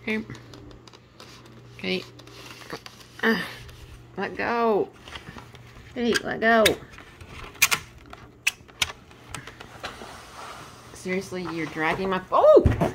Okay. Okay. Let go. Hey, let go. Seriously, you're dragging my... Oh!